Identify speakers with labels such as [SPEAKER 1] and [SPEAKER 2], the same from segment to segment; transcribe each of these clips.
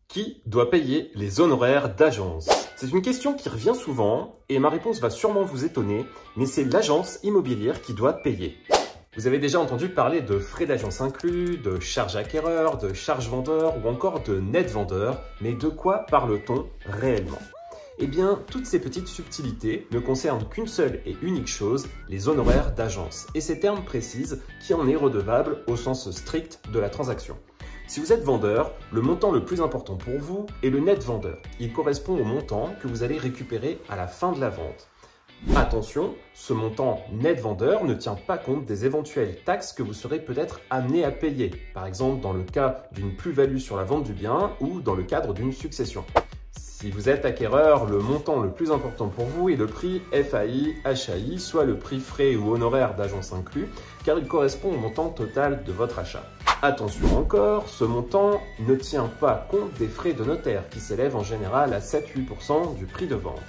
[SPEAKER 1] Qui doit payer les honoraires d'agence? C'est une question qui revient souvent et ma réponse va sûrement vous étonner, mais c'est l'agence immobilière qui doit payer. Vous avez déjà entendu parler de frais d'agence inclus, de charges acquéreurs, de charges vendeurs ou encore de net vendeur, mais de quoi parle-t-on réellement? Eh bien, toutes ces petites subtilités ne concernent qu'une seule et unique chose, les honoraires d'agence. Et ces termes précisent qui en est redevable au sens strict de la transaction. Si vous êtes vendeur, le montant le plus important pour vous est le net vendeur. Il correspond au montant que vous allez récupérer à la fin de la vente. Attention, ce montant net vendeur ne tient pas compte des éventuelles taxes que vous serez peut-être amené à payer, par exemple dans le cas d'une plus-value sur la vente du bien ou dans le cadre d'une succession. Si vous êtes acquéreur, le montant le plus important pour vous est le prix FAI, HAI, soit le prix frais ou honoraire d'agence inclus, car il correspond au montant total de votre achat. Attention encore, ce montant ne tient pas compte des frais de notaire qui s'élèvent en général à 7-8% du prix de vente.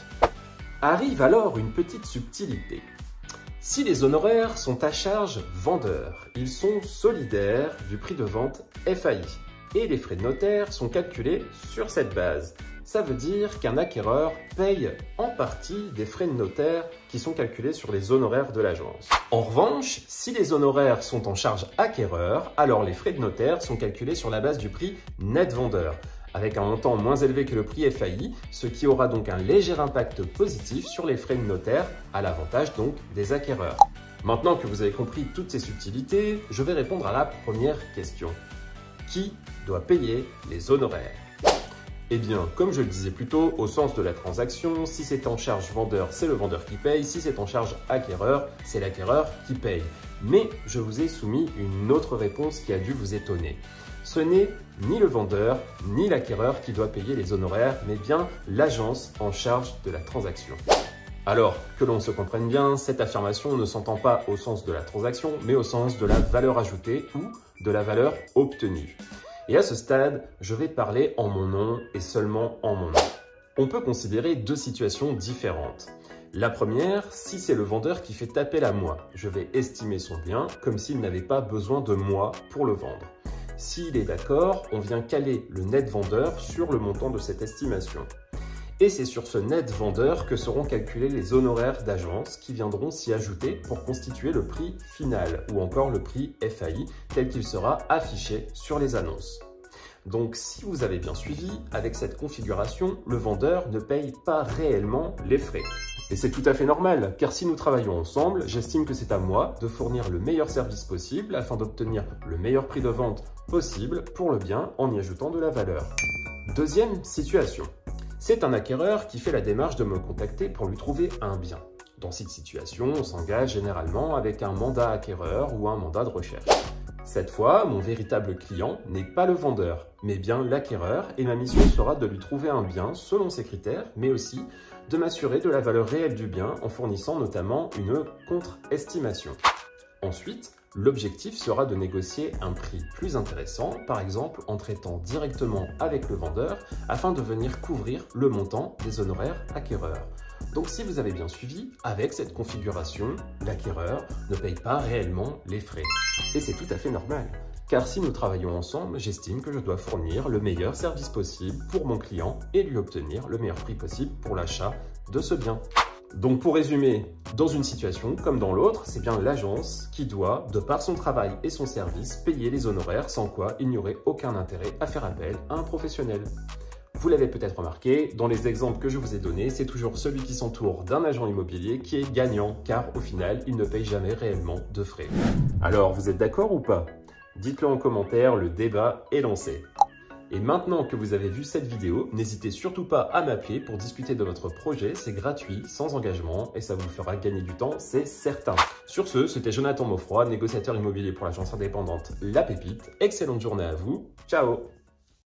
[SPEAKER 1] Arrive alors une petite subtilité. Si les honoraires sont à charge vendeur, ils sont solidaires du prix de vente FAI et les frais de notaire sont calculés sur cette base. Ça veut dire qu'un acquéreur paye en partie des frais de notaire qui sont calculés sur les honoraires de l'agence. En revanche, si les honoraires sont en charge acquéreur, alors les frais de notaire sont calculés sur la base du prix net vendeur, avec un montant moins élevé que le prix FAI, ce qui aura donc un léger impact positif sur les frais de notaire, à l'avantage donc des acquéreurs. Maintenant que vous avez compris toutes ces subtilités, je vais répondre à la première question. Qui doit payer les honoraires? Eh bien, comme je le disais plus tôt, au sens de la transaction, si c'est en charge vendeur, c'est le vendeur qui paye. Si c'est en charge acquéreur, c'est l'acquéreur qui paye. Mais je vous ai soumis une autre réponse qui a dû vous étonner. Ce n'est ni le vendeur, ni l'acquéreur qui doit payer les honoraires, mais bien l'agence en charge de la transaction. Alors, que l'on se comprenne bien, cette affirmation ne s'entend pas au sens de la transaction, mais au sens de la valeur ajoutée ou de la valeur obtenue. Et à ce stade, je vais parler en mon nom et seulement en mon nom. On peut considérer deux situations différentes. La première, si c'est le vendeur qui fait appel à moi, je vais estimer son bien comme s'il n'avait pas besoin de moi pour le vendre. S'il est d'accord, on vient caler le net vendeur sur le montant de cette estimation. Et c'est sur ce net vendeur que seront calculés les honoraires d'agence qui viendront s'y ajouter pour constituer le prix final ou encore le prix FAI tel qu'il sera affiché sur les annonces. Donc si vous avez bien suivi, avec cette configuration, le vendeur ne paye pas réellement les frais. Et c'est tout à fait normal, car si nous travaillons ensemble, j'estime que c'est à moi de fournir le meilleur service possible afin d'obtenir le meilleur prix de vente possible pour le bien en y ajoutant de la valeur. Deuxième situation. C'est un acquéreur qui fait la démarche de me contacter pour lui trouver un bien. Dans cette situation, on s'engage généralement avec un mandat acquéreur ou un mandat de recherche. Cette fois, mon véritable client n'est pas le vendeur, mais bien l'acquéreur et ma mission sera de lui trouver un bien selon ses critères, mais aussi de m'assurer de la valeur réelle du bien en fournissant notamment une contre-estimation. Ensuite, l'objectif sera de négocier un prix plus intéressant, par exemple en traitant directement avec le vendeur afin de venir couvrir le montant des honoraires acquéreurs. Donc si vous avez bien suivi, avec cette configuration, l'acquéreur ne paye pas réellement les frais. Et c'est tout à fait normal, car si nous travaillons ensemble, j'estime que je dois fournir le meilleur service possible pour mon client et lui obtenir le meilleur prix possible pour l'achat de ce bien. Donc pour résumer, dans une situation comme dans l'autre, c'est bien l'agence qui doit, de par son travail et son service, payer les honoraires, sans quoi il n'y aurait aucun intérêt à faire appel à un professionnel. Vous l'avez peut-être remarqué, dans les exemples que je vous ai donnés, c'est toujours celui qui s'entoure d'un agent immobilier qui est gagnant, car au final, il ne paye jamais réellement de frais. Alors, vous êtes d'accord ou pas? Dites-le en commentaire, le débat est lancé. Et maintenant que vous avez vu cette vidéo, n'hésitez surtout pas à m'appeler pour discuter de votre projet, c'est gratuit, sans engagement et ça vous fera gagner du temps, c'est certain. Sur ce, c'était Jonathan Maufroy, négociateur immobilier pour l'agence indépendante La Pépite. Excellente journée à vous, ciao!